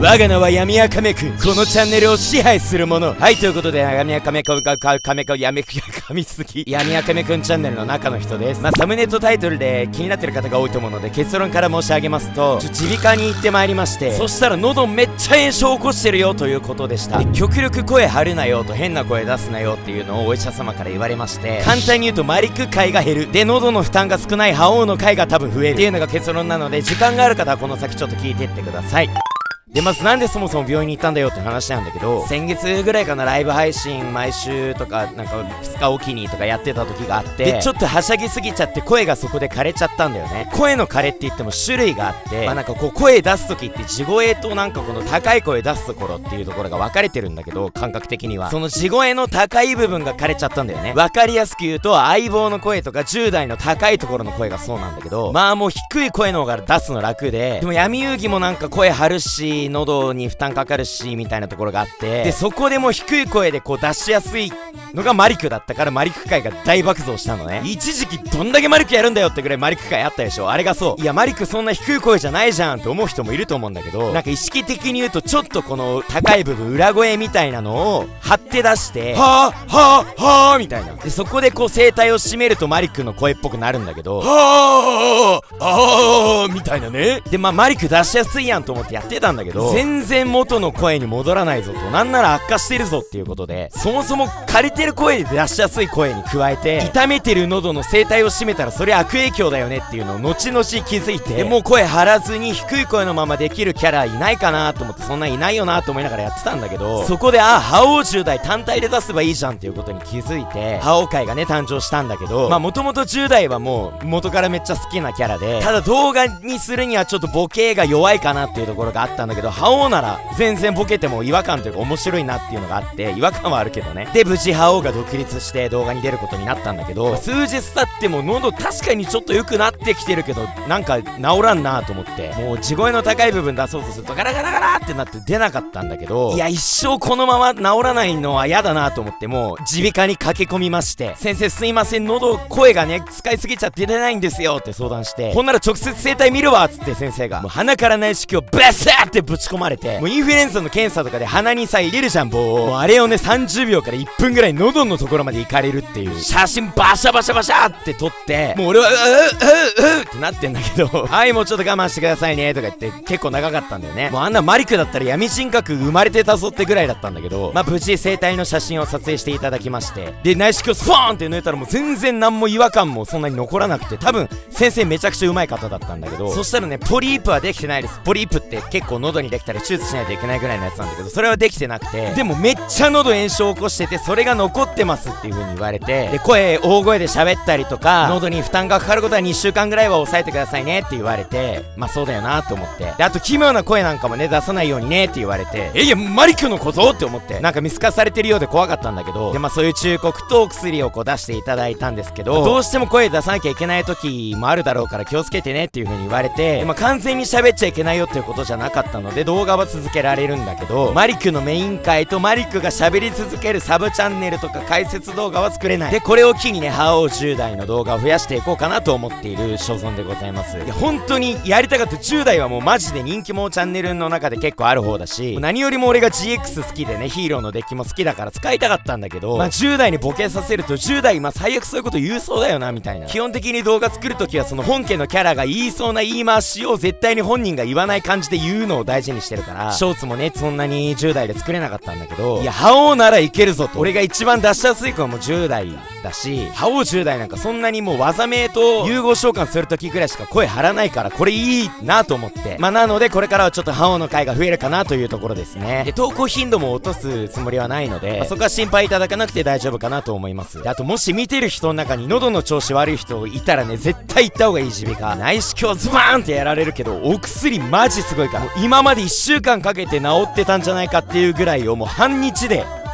我が名は闇あかめくん。このチャンネルを支配する者。はい、ということで、闇あかめくんが噛みすぎ。闇あかめくんチャンネルの中の人です。サムネとタイトルで気になってる方が多いと思うので、結論から申し上げますと、耳鼻科に行ってまいりまして、そしたら喉めっちゃ炎症を起こしてるよということでした。で、極力声張るなよと、変な声出すなよっていうのをお医者様から言われまして、簡単に言うとマリク回が減る。で、喉の負担が少ない覇王の回が多分増えるっていうのが結論なので、時間がある方はこの先ちょっと聞いてってください。で、まずなんでそもそも病院に行ったんだよって話なんだけど、先月ぐらいかな、ライブ配信毎週とか、なんか2日おきにとかやってた時があって、で、ちょっとはしゃぎすぎちゃって声がそこで枯れちゃったんだよね。声の枯れって言っても種類があって、なんかこう声出す時って地声となんかこの高い声出すところっていうところが分かれてるんだけど、感覚的には。その地声の高い部分が枯れちゃったんだよね。分かりやすく言うと、相棒の声とか10代の高いところの声がそうなんだけど、もう低い声の方が出すの楽で、でも闇遊戯もなんか声張るし、喉に負担かかるしみたいなところがあって、でそこでも低い声でこう出しやすいのがマリクだったから、マリク界が大爆増したのね。一時期どんだけマリクやるんだよってぐらいマリク界あったでしょ。あれがそう、いやマリクそんな低い声じゃないじゃんって思う人もいると思うんだけど、なんか意識的に言うとちょっとこの高い部分裏声みたいなのを張って出してはあはあはあみたいな、でそこでこう声帯を締めるとマリクの声っぽくなるんだけど、はああみたいなね。でマリク出しやすいやんと思ってやってたんだけど、全然元の声に戻らないぞと、なんなら悪化してるぞっていうことで、そもそも枯れてる声で出しやすい声に加えて、痛めてる喉の声帯を締めたらそれ悪影響だよねっていうのを後々気づいて、もう声張らずに低い声のままできるキャラいないかなと思って、そんなんいないよなと思いながらやってたんだけど、そこで覇王10代単体で出せばいいじゃんっていうことに気づいて、覇王界がね誕生したんだけど、もともと10代はもう元からめっちゃ好きなキャラで、ただ動画にするにはちょっとボケが弱いかなっていうところがあったんだけど、覇王なら全然ボケても違和感というか面白いなっていうのがあって、違和感はあるけどね。で無事覇王が独立して動画に出ることになったんだけど、数日経っても喉確かにちょっと良くなってきてるけど、なんか治らんなと思って、もう地声の高い部分出そうとするとガラガラガラってなって出なかったんだけど、いや一生このまま治らないのは嫌だなと思って、もう耳鼻科に駆け込みまして、先生すいません、喉声がね使いすぎちゃって出ないんですよって相談して、ほんなら直接声帯見るわっつって先生がもう鼻から内視鏡をブスーってぶち込まれて、もうインフルエンザの検査とかで鼻にさ入れるじゃん棒を、もうあれをね30秒から1分ぐらい喉のところまで行かれるっていう写真バシャバシャバシャって撮って、もう俺はってなってんだけどはいもうちょっと我慢してくださいねとか言って結構長かったんだよね。もうあんなマリクだったら闇人格生まれてたぞってぐらいだったんだけど、無事声帯の写真を撮影していただきまして、で内視鏡スポーンって抜いたらもう全然何も違和感もそんなに残らなくて、多分先生めちゃくちゃ上手い方だったんだけど、そしたらねポリープはできてないです。ポリープって結構喉にできたら手術しないといけないぐらいのやつなんだけど、それはできてなくて、でもめっちゃ喉炎症を起こしてて、それが残ってますっていう風に言われて、で声大声で喋ったりとか喉に負担がかかることは2週間ぐらいは抑えてくださいねって言われて、そうだよなと思って、であと奇妙な声なんかもね出さないようにねって言われて、いやマリクのことって思って、なんか見透かされてるようで怖かったんだけど、でそういう忠告とお薬をこう出していただいたんですけど、どうしても声出さなきゃいけない時もあるだろうから気をつけてねっていう風に言われて、で完全に喋っちゃいけないよっていうことじゃなかったので動画は続けられるんだけど、マリクのメイン回とマリクが喋り続けるサブチャンネルとか解説動画は作れない。でこれを機にね覇王10代の動画を増やしていこうかなと思っている所存でございます。いや本当にやりたかった。10代はもうマジで人気者チャンネルの中で結構ある方だし、何よりも俺が GX 好きでねヒーローのデッキも好きだから使いたかったんだけど、10代にボケさせると10代最悪そういうこと言うそうだよなみたいな。基本的に動画作るときはその本家のキャラが言いそうな言い回しを絶対に本人が言わない感じで言うのを大事にしてるから、ショーツもねそんなに10代で作れなかったんだけど、いや覇王ならいけるぞと。俺が一番出しやすい子はもう10代だし、覇王10代なんかそんなにもう技名と融合召喚するときぐらいしか声張らないから、これいいなと思って、なのでこれからはちょっと覇王の回が増えるかなというところですね。で投稿頻度も落とすつもりはないので、そこは心配いただかなくて大丈夫かなと思います。であともし見てる人の中に喉の調子悪い人いたらね、絶対行った方がいい。耳鼻科内視鏡ズバーンってやられるけど、お薬マジすごいから、もう今まで1週間かけて治ってたんじゃないかっていうぐらいをもう半日で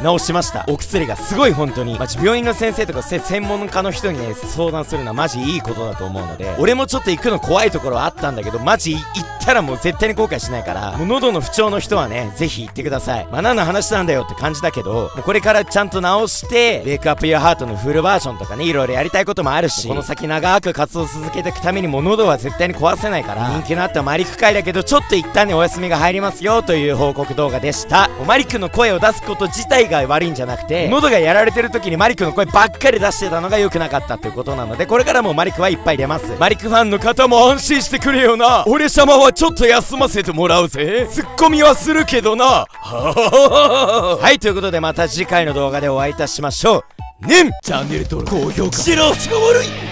治しました。お薬がすごい本当に、病院の先生とか専門家の人にね相談するのはマジいいことだと思うので、俺もちょっと行くの怖いところはあったんだけど、マジ行ったらもう絶対に後悔しないから、もう喉の不調の人はねぜひ行ってください。何の話なんだよって感じだけど、もうこれからちゃんと治してウェイクアップユアハートのフルバージョンとかね、いろいろやりたいこともあるし、この先長く活動を続けていくためにも喉は絶対に壊せないから、人気のあったマリク会だけどちょっと一旦ねお休みが入りますよという報告動画でした。マリクの声を出すこと自体が悪いんじゃなくて、喉がやられてる時にマリクの声ばっかり出してたのが良くなかったっていうことなので、これからもマリクはいっぱい出ます。マリクファンの方も安心してくれよな。俺様はちょっと休ませてもらうぜ。ツッコミはするけどな。はい、ということでまた次回の動画でお会いいたしましょう。チャンネル登録高評価しろ。口が悪い。